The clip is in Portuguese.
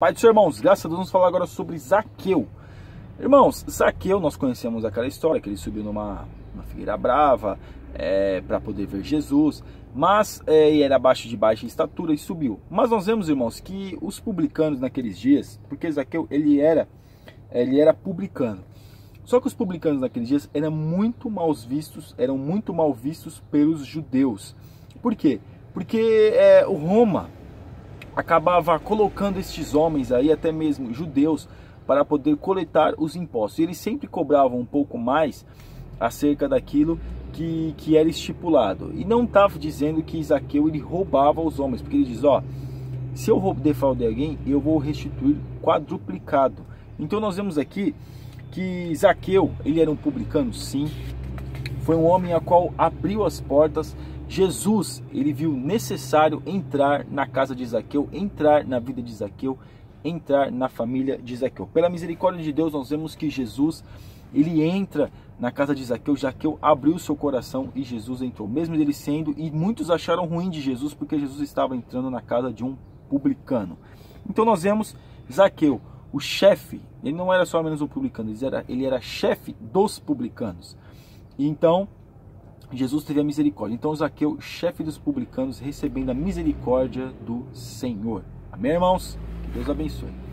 Pai do Senhor, irmãos, graças a Deus, vamos falar agora sobre Zaqueu. Irmãos, Zaqueu, nós conhecemos aquela história, que ele subiu numa figueira brava para poder ver Jesus, mas ele era abaixo de baixa estatura e subiu. Mas nós vemos, irmãos, que os publicanos naqueles dias, porque Zaqueu, ele era publicano, só que os publicanos naqueles dias eram muito mal vistos pelos judeus. Por quê? Porque o Roma acabava colocando estes homens aí, até mesmo judeus, para poder coletar os impostos. E eles sempre cobravam um pouco mais acerca daquilo que era estipulado. E não estava dizendo que Zaqueu ele roubava os homens, porque ele diz, ó, se eu defraudei alguém, eu vou restituir quadruplicado. Então nós vemos aqui que Zaqueu, ele era um publicano, sim, foi um homem a qual abriu as portas. Jesus, ele viu necessário entrar na casa de Zaqueu, entrar na vida de Zaqueu, entrar na família de Zaqueu. Pela misericórdia de Deus, nós vemos que Jesus, ele entra na casa de Zaqueu. Zaqueu abriu seu coração e Jesus entrou, mesmo ele sendo, e muitos acharam ruim de Jesus, porque Jesus estava entrando na casa de um publicano. Então nós vemos Zaqueu, o chefe, ele não era só menos um publicano, ele era chefe dos publicanos. E então Jesus teve a misericórdia. Então Zaqueu, chefe dos publicanos, recebendo a misericórdia do Senhor. Amém, irmãos? Que Deus abençoe.